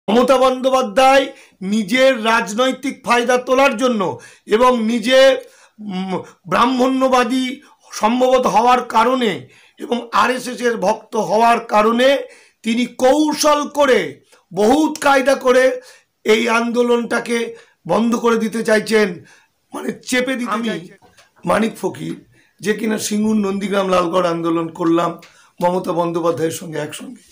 মমতা বন্দ্যোপাধ্যায় নিজের রাজনৈতিক ফায়দা তোলার জন্য এবং নিজে ব্রাহ্মণ্যবাদী সম্ভবত হওয়ার কারণে এবং আরএসএসের ভক্ত হওয়ার কারণে তিনি কৌশল করে বহুত কায়দা করে এই আন্দোলনটাকে বন্ধ করে দিতে চাইছেন, মানে চেপে দিতে চাইছেন। মানিক ফকির, যে কিনা সিঙ্গুর নন্দীগ্রাম লালগড় আন্দোলন করলাম মমতা বন্দ্যোপাধ্যায়ের সঙ্গে একসঙ্গে,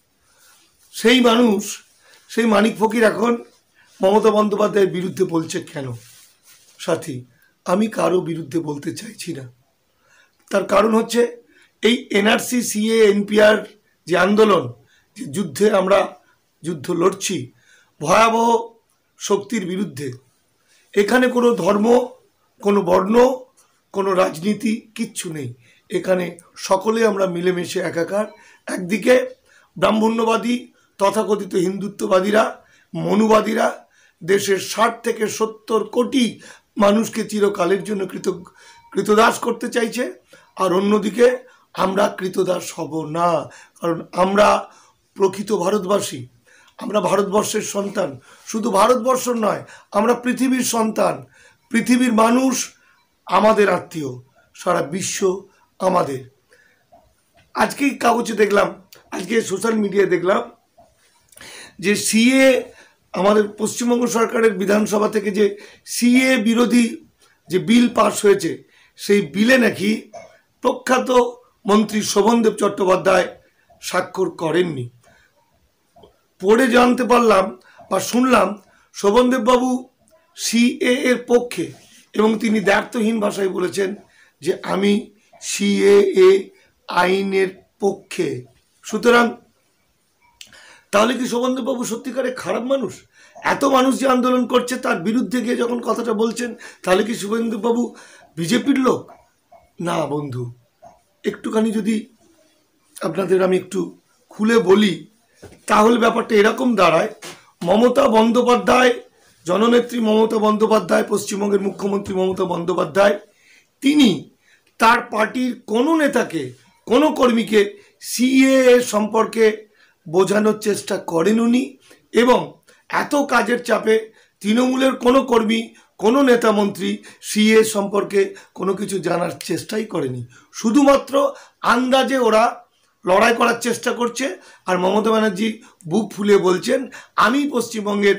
সেই মানুষ, সেই মানিক ফকির এখন মমতা বন্দ্যোপাধ্যায়ের বিরুদ্ধে বলছে কেন? সাথী, আমি কারো বিরুদ্ধে বলতে চাইছি না। তার কারণ হচ্ছে এই এনআরসি, সিএ, এনপিআর যে আন্দোলন, যে যুদ্ধে আমরা যুদ্ধ লড়ছি ভয়াবহ শক্তির বিরুদ্ধে, এখানে কোনো ধর্ম, কোনো বর্ণ, কোনো রাজনীতি কিচ্ছু নেই। এখানে সকলে আমরা মিলেমিশে একাকার। একদিকে ব্রাহ্মণ্যবাদী তথাকথিত হিন্দুত্ববাদীরা, মনুবাদীরা দেশের 60 থেকে 70 কোটি মানুষকে চিরকালের জন্য কৃতদাস করতে চাইছে, আর অন্যদিকে আমরা কৃতদাস হব না, কারণ আমরা প্রকৃত ভারতবাসী, আমরা ভারতবর্ষের সন্তান। শুধু ভারতবর্ষ নয়, আমরা পৃথিবীর সন্তান, পৃথিবীর মানুষ আমাদের আত্মীয়, সারা বিশ্ব আমাদের। আজকেই কাগজে দেখলাম, আজকে সোশ্যাল মিডিয়ায় দেখলাম যে সিএ, আমাদের পশ্চিমবঙ্গ সরকারের বিধানসভা থেকে যে সিএ বিরোধী যে বিল পাস হয়েছে, সেই বিলে নাকি প্রখ্যাত মন্ত্রী শোভনদেব চট্টোপাধ্যায় স্বাক্ষর করেননি। পড়ে জানতে পারলাম বা শুনলাম শোভনদেববাবু সিএ এর পক্ষে, এবং তিনি দ্ব্যর্থহীন ভাষায় বলেছেন যে আমি সিএ আইনের পক্ষে। সুতরাং তাহলে কি শোভনদেববাবু সত্যিকারে খারাপ মানুষ? এত মানুষ যে আন্দোলন করছে তার বিরুদ্ধে গিয়ে যখন কথাটা বলছেন, তাহলে কি শোভনদেববাবু বিজেপির লোক? না বন্ধু, একটুখানি যদি আপনাদের আমি একটু খুলে বলি, তাহলে ব্যাপারটা এরকম দাঁড়ায়। মমতা বন্দ্যোপাধ্যায়, জননেত্রী মমতা বন্দ্যোপাধ্যায়, পশ্চিমবঙ্গের মুখ্যমন্ত্রী মমতা বন্দ্যোপাধ্যায়, তিনি তার পার্টির কোনো নেতাকে, কোনো কর্মীকে সিএ সম্পর্কে বোঝানোর চেষ্টা করেন উনি, এবং এত কাজের চাপে তৃণমূলের কোনো কর্মী, কোনো নেতা মন্ত্রী সিএ সম্পর্কে কোনো কিছু জানার চেষ্টাই করেনি। শুধুমাত্র আন্দাজে ওরা লড়াই করার চেষ্টা করছে, আর মমতা ব্যানার্জি বুক ফুলিয়ে বলছেন আমি পশ্চিমবঙ্গের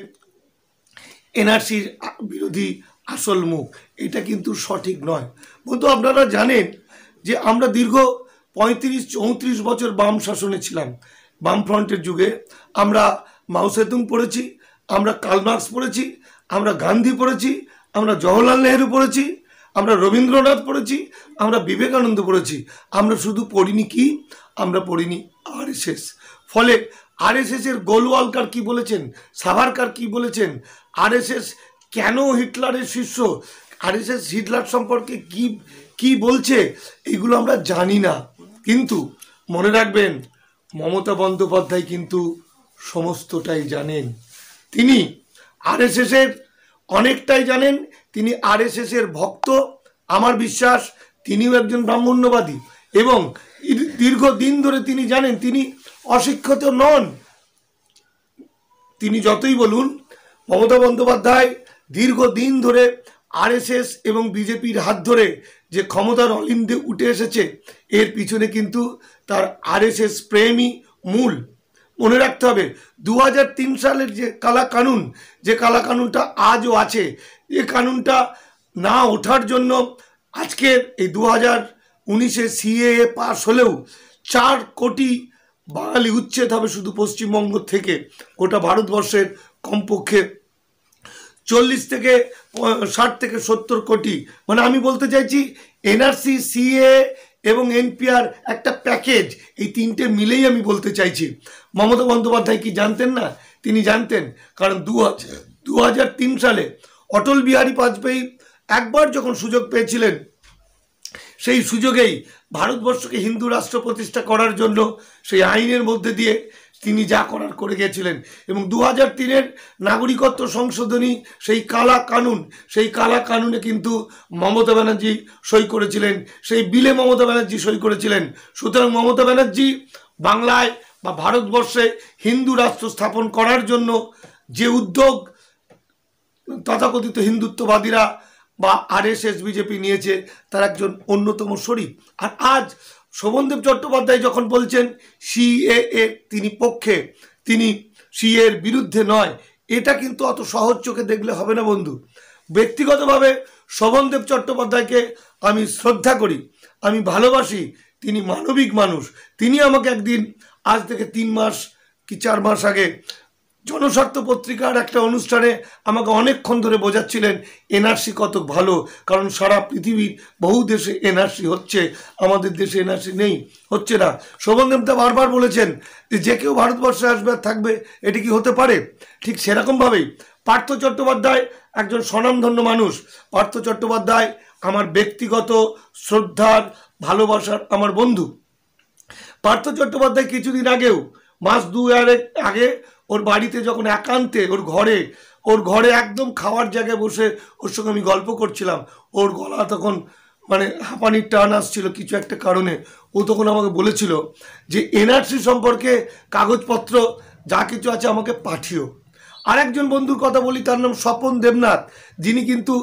এনআরসির বিরোধী আসল মুখ। এটা কিন্তু সঠিক নয় বন্ধু। আপনারা জানেন যে আমরা দীর্ঘ 35-34 বছর বাম শাসনে ছিলাম। বামফ্রন্টের যুগে আমরা মাও সেতুং পড়েছি, আমরা কার্ল মার্কস পড়েছি, আমরা গান্ধী পড়েছি, আমরা জওহরলাল নেহেরু পড়েছি, আমরা রবীন্দ্রনাথ পড়েছি, আমরা বিবেকানন্দ পড়েছি। আমরা শুধু পড়িনি কি, আমরা পড়িনি আরএসএস। ফলে আরএসএস এর গোলওয়ালকার কি বলেছেন, সাভারকার কি বলেছেন, আরএসএস কেন হিটলারের শিষ্য, আরএসএস হিটলার সম্পর্কে কি কি বলছে, এগুলো আমরা জানি না। কিন্তু মনে রাখবেন, মমতা বন্দ্যোপাধ্যায় কিন্তু সমস্তটাই জানেন। তিনি আরএসএস এর অনেকটাই জানেন, তিনি আরএসএস এর ভক্ত। আমার বিশ্বাস তিনিও একজন ব্রাহ্মণ্যবাদী, এবং দীর্ঘদিন ধরে তিনি জানেন তিনি অশিক্ষিত নন। তিনি যতই বলুন, মমতা বন্দ্যোপাধ্যায় দীর্ঘদিন ধরে আরএসএস এবং বিজেপির হাত ধরে যে ক্ষমতার অলিন্দে উঠে এসেছে, এর পিছনে কিন্তু তার আরএসএস প্রেমই মূল। মনে রাখতে হবে 2003 সালের যে কালা কানুন, যে কালা কানুনটা আজও আছে, এই কানুনটা না ওঠার জন্য আজকের এই 2019-এ সিএএ পাস হলেও 4 কোটি বাঙালি উচ্ছেদ হবে শুধু পশ্চিমবঙ্গ থেকে। গোটা ভারতবর্ষের কমপক্ষে 40 থেকে 60 থেকে 70 কোটি, মানে আমি বলতে চাইছি এনআরসি, সিএ এবং এনপিআর একটা প্যাকেজ, এই তিনটে মিলেই আমি বলতে চাইছি। মমতা বন্দ্যোপাধ্যায় কি জানতেন না? তিনি জানতেন, কারণ 2003 সালে অটল বিহারী বাজপেয়ী একবার যখন সুযোগ পেয়েছিলেন, সেই সুযোগেই ভারতবর্ষকে হিন্দু রাষ্ট্র প্রতিষ্ঠা করার জন্য সেই আইনের মধ্যে দিয়ে তিনি যা করার করে গিয়েছিলেন। এবং 2003-এর নাগরিকত্ব সংশোধনী, সেই কালা কানুন, সেই কালা কানুনে কিন্তু মমতা ব্যানার্জি সই করেছিলেন, সেই বিলে মমতা ব্যানার্জি সই করেছিলেন। সুতরাং মমতা ব্যানার্জি বাংলায় বা ভারতবর্ষে হিন্দু রাষ্ট্র স্থাপন করার জন্য যে উদ্যোগ তথাকথিত হিন্দুত্ববাদীরা বা আরএসএস বিজেপি নিয়েছে, তার একজন অন্যতম শরিক। আর আজ শোভনদেব চট্টোপাধ্যায় যখন বলছেন সিএএ তিনি পক্ষে, তিনি সিএর বিরুদ্ধে নয়, এটা কিন্তু অত সহজ চোখে দেখলে হবে না বন্ধু। ব্যক্তিগতভাবে শোভনদেব চট্টোপাধ্যায়কে আমি শ্রদ্ধা করি, আমি ভালোবাসি, তিনি মানবিক মানুষ। তিনি আমাকে একদিন, আজ থেকে 3 মাস কি 4 মাস আগে, জনস্বার্থ পত্রিকার একটা অনুষ্ঠানে আমাকে অনেকক্ষণ ধরে বোঝাচ্ছিলেন এনআরসি কত ভালো, কারণ সারা পৃথিবীর বহু দেশে এনআরসি হচ্ছে, আমাদের দেশে এনআরসি নেই, হচ্ছে না। শোভনদেবদা বারবার বলেছেন যে কেউ ভারতবর্ষে আসবে আর থাকবে, এটি কি হতে পারে? ঠিক সেরকমভাবেই পার্থ চট্টোপাধ্যায় একজন স্বনামধন্য মানুষ। পার্থ চট্টোপাধ্যায় আমার ব্যক্তিগত শ্রদ্ধার, ভালোবাসার আমার বন্ধু। পার্থ চট্টোপাধ্যায় কিছুদিন আগেও, মাস 2 আগে, ওর বাড়িতে যখন একান্তে ওর ঘরে একদম খাওয়ার জায়গায় বসে ওর সঙ্গে আমি গল্প করছিলাম, ওর গলা তখন মানে হাঁপানির টান আসছিল কিছু একটা কারণে। ও তখন আমাকে বলেছিল যে এনআরসি সম্পর্কে কাগজপত্র যা কিছু আছে আমাকে পাঠিও। আর একজন বন্ধুর কথা বলি, তার নাম স্বপন দেবনাথ, যিনি কিন্তু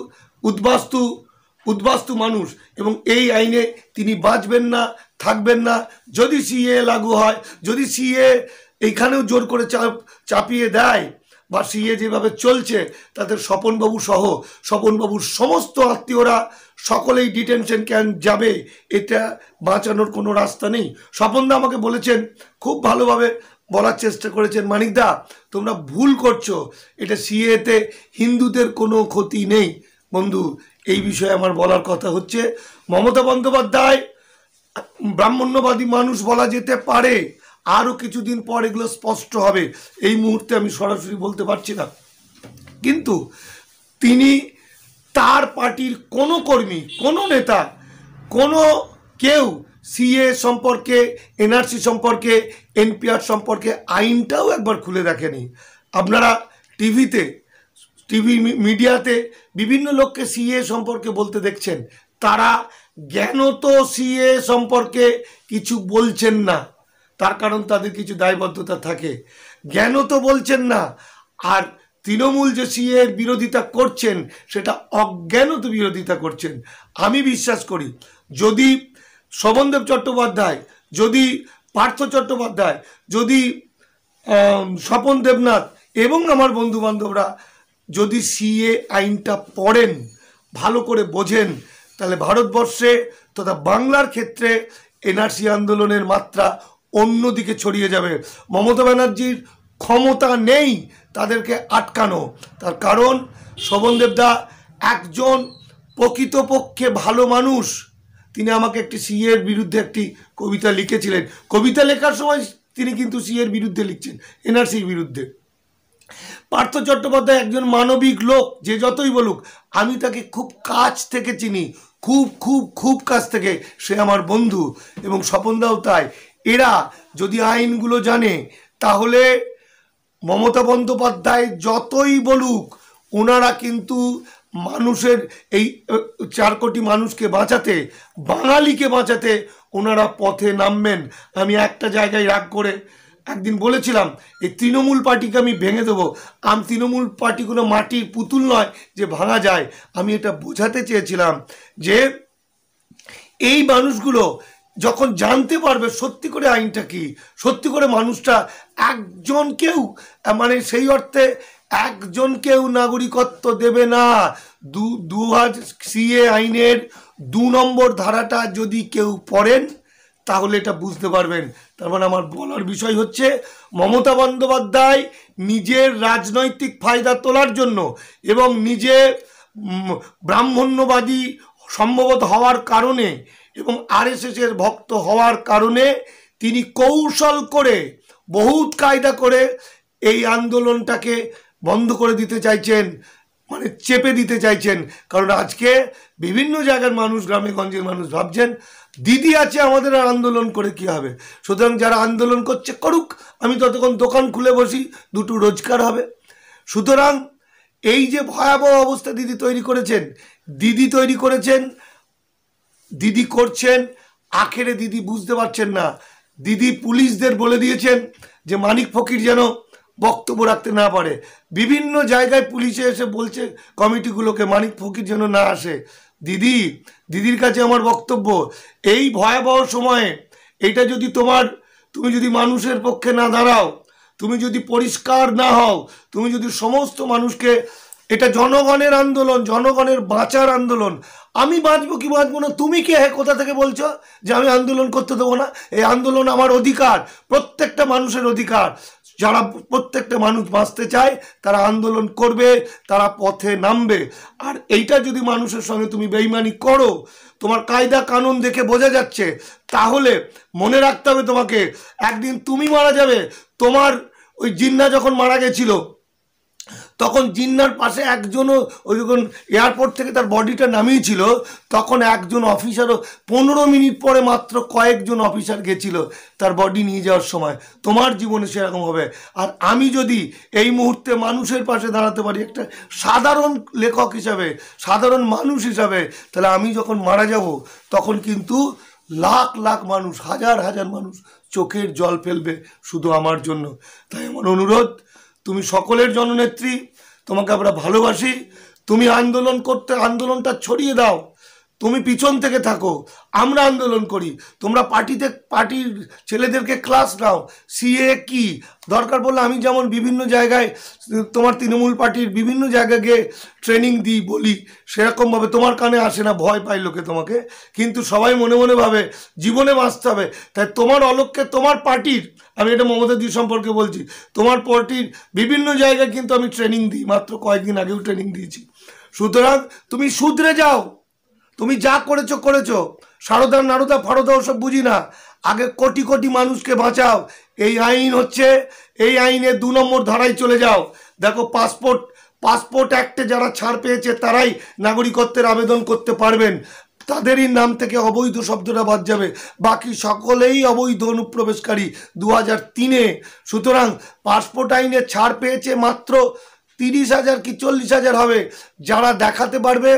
উদ্বাস্তু মানুষ, এবং এই আইনে তিনি বাঁচবেন না, থাকবেন না। যদি সিএ লাগু হয়, যদি সিএ এইখানেও জোর করে চাপিয়ে দেয়, বা সিএ যেভাবে চলছে তাদের স্বপনবাবু সহ স্বপনবাবুর সমস্ত আত্মীয়রা সকলেই ডিটেনশন ক্যাম্প যাবে, এটা বাঁচানোর কোনো রাস্তা নেই। স্বপনদা আমাকে বলেছেন, খুব ভালোভাবে বলার চেষ্টা করেছেন, মানিকদা তোমরা ভুল করছো, এটা সিএতে হিন্দুদের কোনো ক্ষতি নেই। বন্ধু, এই বিষয়ে আমার বলার কথা হচ্ছে, মমতা বন্দ্যোপাধ্যায় ব্রাহ্মণ্যবাদী মানুষ বলা যেতে পারে, আরও কিছুদিন পর এগুলো স্পষ্ট হবে, এই মুহূর্তে আমি সরাসরি বলতে পারছি না। কিন্তু তিনি, তার পার্টির কোনো কর্মী, কোনো নেতা, কোনো কেউ সিএ সম্পর্কে, এনআরসি সম্পর্কে, এনপিআর সম্পর্কে আইনটাও একবার খুলে দেখেনি। আপনারা টিভি মিডিয়াতে বিভিন্ন লোককে সিএ সম্পর্কে বলতে দেখছেন, তারা জ্ঞানত সিএ সম্পর্কে কিছু বলছেন না, তার কারণ তাদের কিছু দায়বদ্ধতা থাকে, জ্ঞানত বলছেন না। আর তৃণমূল যে সিএর বিরোধিতা করছেন, সেটা অজ্ঞানত বিরোধিতা করছেন। আমি বিশ্বাস করি, যদি শোভনদেব চট্টোপাধ্যায়, যদি পার্থ চট্টোপাধ্যায়, যদি স্বপন দেবনাথ এবং আমার বন্ধু বান্ধবরা যদি সিএ আইনটা পড়েন, ভালো করে বোঝেন, তাহলে ভারতবর্ষে তথা বাংলার ক্ষেত্রে এনআরসি আন্দোলনের মাত্রা অন্যদিকে ছড়িয়ে যাবে। মমতা ব্যানার্জির ক্ষমতা নেই তাদেরকে আটকানো, তার কারণ শোভনদেবদা একজন প্রকৃতপক্ষে ভালো মানুষ। তিনি আমাকে একটি সিএর বিরুদ্ধে একটি কবিতা লিখেছিলেন, কবিতা লেখার সময় তিনি কিন্তু সিএর বিরুদ্ধে লিখছেন, এনআরসির বিরুদ্ধে। পার্থ চট্টোপাধ্যায় একজন মানবিক লোক, যে যতই বলুক, আমি তাকে খুব কাছ থেকে চিনি, খুব খুব খুব কাছ থেকে, সে আমার বন্ধু, এবং স্বপনদাও তাই। এরা যদি আইনগুলো জানে, তাহলে মমতা বন্দ্যোপাধ্যায় যতই বলুক, ওনারা কিন্তু মানুষের এই 4 কোটি মানুষকে বাঁচাতে, বাঙালিকে বাঁচাতে ওনারা পথে নামবেন। আমি একটা জায়গায় রাগ করে একদিন বলেছিলাম, এই তৃণমূল পার্টিকে আমি ভেঙে দেবো। তৃণমূল পার্টি কোনো মাটির পুতুল নয় যে ভাঙা যায়। আমি এটা বোঝাতে চেয়েছিলাম যে এই মানুষগুলো যখন জানতে পারবে সত্যি করে আইনটা কি, সত্যি করে মানুষটা একজনকেও, মানে সেই অর্থে একজনকেও নাগরিকত্ব দেবে না। সিএ আইনের 2 নম্বর ধারাটা যদি কেউ পড়েন, তাহলে এটা বুঝতে পারবেন। তার মানে আমার বলার বিষয় হচ্ছে, মমতা বন্দ্যোপাধ্যায় নিজের রাজনৈতিক ফায়দা তোলার জন্য এবং নিজে ব্রাহ্মণ্যবাদী সম্ভবত হওয়ার কারণে এবং আরএসএসের ভক্ত হওয়ার কারণে তিনি কৌশল করে, বহুত কায়দা করে এই আন্দোলনটাকে বন্ধ করে দিতে চাইছেন, মানে চেপে দিতে চাইছেন। কারণ আজকে বিভিন্ন জায়গার মানুষ, গ্রামে গঞ্জের মানুষ ভাবছেন দিদি আছে, আমাদের আর আন্দোলন করে কি হবে। সুতরাং যারা আন্দোলন করছে করুক, আমি ততক্ষণ দোকান খুলে বসি, 2টো রোজগার হবে। সুতরাং এই যে ভয়াবহ অবস্থা দিদি তৈরি করেছেন, দিদি করছেন, আখেরে দিদি বুঝতে পারছেন না দিদি পুলিশদের বলে দিয়েছেন যে মানিক ফকির যেন বক্তব্য রাখতে না পারে। বিভিন্ন জায়গায় পুলিশে এসে বলছে কমিটিগুলোকে মানিক ফকির যেন না আসে। দিদির কাছে আমার বক্তব্য, এই ভয়াবহ সময়ে এইটা যদি তুমি যদি মানুষের পক্ষে না দাঁড়াও, তুমি যদি পরিষ্কার না হও, তুমি যদি সমস্ত মানুষকে, এটা জনগণের আন্দোলন, জনগণের বাঁচার আন্দোলন। আমি বাঁচবো কি বাঁচবো না, তুমি কে কোথা থেকে বলছো যে আমি আন্দোলন করতে দেবো না? এই আন্দোলন আমার অধিকার, প্রত্যেকটা মানুষের অধিকার। যারা প্রত্যেকটা মানুষ বাঁচতে চায় তারা আন্দোলন করবে, তারা পথে নামবে। আর এইটা যদি মানুষের সঙ্গে তুমি বেইমানি করো, তোমার কায়দা কানুন দেখে বোঝা যাচ্ছে, তাহলে মনে রাখতে হবে তোমাকে, একদিন তুমি মারা যাবে। তোমার ওই জিন্না যখন মারা গেছিল, তখন জিন্নার পাশে একজনও, ওই যখন এয়ারপোর্ট থেকে তার বডিটা নামিয়েছিল, তখন একজন অফিসারও 15 মিনিট পরে মাত্র কয়েকজন অফিসার গেছিল তার বডি নিয়ে যাওয়ার সময়। তোমার জীবনে সেরকম হবে। আর আমি যদি এই মুহূর্তে মানুষের পাশে দাঁড়াতে পারি, একটা সাধারণ লেখক হিসাবে, সাধারণ মানুষ হিসাবে, তাহলে আমি যখন মারা যাব তখন কিন্তু লাখ লাখ মানুষ, হাজার হাজার মানুষ চোখের জল ফেলবে শুধু আমার জন্য। তাই আমার অনুরোধ, তুমি সকলের জননেত্রী, তোমাকে আমরা ভালোবাসি। তুমি আন্দোলনটা ছড়িয়ে দাও, তুমি পিছন থেকে থাকো, আমরা আন্দোলন করি। তোমরা পার্টির ছেলেদেরকে ক্লাস নাও, সিএ কি দরকার পড়লে আমি যেমন বিভিন্ন জায়গায় তোমার তৃণমূল পার্টির বিভিন্ন জায়গায় গিয়ে ট্রেনিং দিই, বলি, সেরকমভাবে তোমার কানে আসে না, ভয় পায় লোকে তোমাকে, কিন্তু সবাই মনে মনে ভাবে জীবনে বাঁচতে হবে। তাই তোমার অলক্ষ্যে তোমার পার্টির, আমি এটা মমতা দি সম্পর্কে বলছি, তোমার পার্টির বিভিন্ন জায়গায় কিন্তু আমি ট্রেনিং দিই, মাত্র কয়েকদিন আগেও ট্রেনিং দিয়েছি। সুতরাং তুমি শুধরে যাও, তুমি যা করেছো, সারদা নারদা ফারদা ওসব বুঝি না, আগে কোটি কোটি মানুষকে বাঁচাও। এই আইন হচ্ছে, এই আইনের 2 নম্বর ধারায় চলে যাও। দেখো, পাসপোর্ট অ্যাক্টে যারা ছাড় পেয়েছে তারাই নাগরিকত্বের আবেদন করতে পারবেন, তাদেরই নাম থেকে অবৈধ শব্দটা বাদ যাবে, বাকি সকলেই অবৈধ অনুপ্রবেশকারী 2003-এ। সুতরাং পাসপোর্ট আইনে ছাড় পেয়েছে মাত্র 30,000 কি 40,000 হবে, যারা দেখাতে পারবে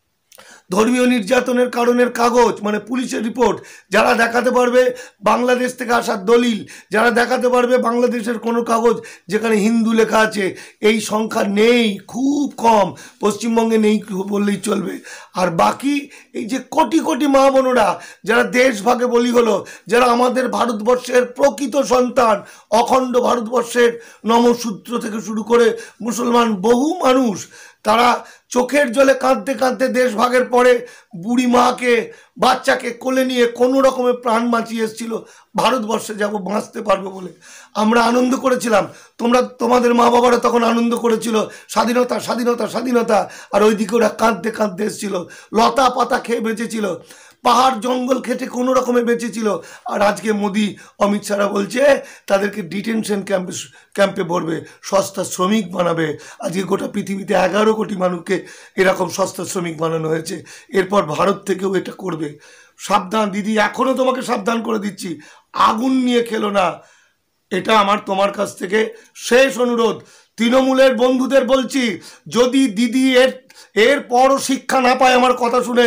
ধর্মীয় নির্যাতনের কারণের কাগজ, মানে পুলিশের রিপোর্ট, যারা দেখাতে পারবে বাংলাদেশ থেকে আসার দলিল, যারা দেখাতে পারবে বাংলাদেশের কোনো কাগজ যেখানে হিন্দু লেখা আছে, এই সংখ্যা নেই, খুব কম, পশ্চিমবঙ্গে নেই বললেই চলবে। আর বাকি এই যে কোটি কোটি মা বোনেরা যারা দেশভাগে বলি হলো, যারা আমাদের ভারতবর্ষের প্রকৃত সন্তান, অখণ্ড ভারতবর্ষের নমশূদ্র থেকে শুরু করে মুসলমান বহু মানুষ, তারা চোখের জলে কাঁদতে কাঁদতে দেশ ভাগের পরে বুড়ি মাকে, বাচ্চাকে কোলে নিয়ে কোনো রকমে প্রাণ বাঁচিয়ে এসেছিল ভারতবর্ষে যাব, বাঁচতে পারবো বলে। আমরা আনন্দ করেছিলাম, তোমাদের মা বাবারা তখন আনন্দ করেছিল, স্বাধীনতা স্বাধীনতা স্বাধীনতা, আর ওইদিকে ওরা কাঁদতে কাঁদতে এসেছিল, লতা পাতা খেয়ে বেঁচেছিল, পাহাড় জঙ্গল খেটে কোনো রকমে বেঁচেছিল। আর আজকে মোদি অমিত শাহরা বলছে তাদেরকে ডিটেনশন ক্যাম্পে ভরবে, সস্তা শ্রমিক বানাবে। আজকে গোটা পৃথিবীতে 11 কোটি মানুষকে এরকম সস্তা শ্রমিক বানানো হয়েছে, এরপর ভারত থেকেও এটা করবে। সাবধান দিদি, এখনও তোমাকে সাবধান করে দিচ্ছি, আগুন নিয়ে খেলো না, এটা আমার তোমার কাছ থেকে শেষ অনুরোধ। তৃণমূলের বন্ধুদের বলছি, যদি দিদি এর পরও শিক্ষা না পায় আমার কথা শুনে,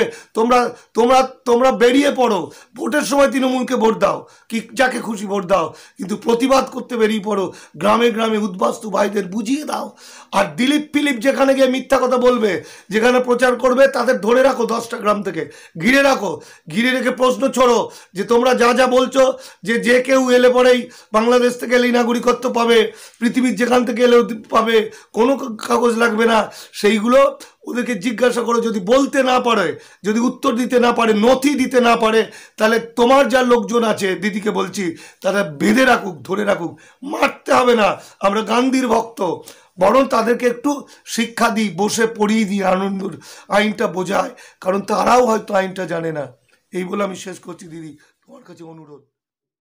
তোমরা বেরিয়ে পড়ো, ভোটের সময় তৃণমূলকে ভোট দাও, কি যাকে খুশি ভোট দাও, কিন্তু প্রতিবাদ করতে বেরিয়ে পড়ো, গ্রামে গ্রামে উদ্বাস্তু ভাইদের বুঝিয়ে দাও। আর দিলীপ যেখানে গিয়ে মিথ্যা কথা বলবে, যেখানে প্রচার করবে, তাদের ধরে রাখো 10টা গ্রাম থেকে, ঘিরে রাখো, ঘিরে রেখে প্রশ্ন ছড়ো যে তোমরা যা বলছো যে কেউ এলে পরেই বাংলাদেশ থেকে এলেই নাগরিকত্ব পাবে, পৃথিবীর যেখান থেকে এলেও পাবে, কোনো কাগজ লাগবে না, সেইগুলো ওদেরকে জিজ্ঞাসা করো। যদি বলতে না পারে, যদি উত্তর দিতে না পারে, নথি দিতে না পারে, তাহলে তোমার যা লোকজন আছে, দিদিকে বলছি, তারা বেঁধে রাখুক, ধরে রাখুক, মারতে হবে না। আমরা গান্ধীর ভক্ত, বরং তাদেরকে একটু শিক্ষা দিই, বসে পড়িয়ে দিই, আনন্দর আইনটা বোঝায়, কারণ তারাও হয়তো আইনটা জানে না। এই বলে আমি শেষ করছি দিদি, তোমার কাছে অনুরোধ।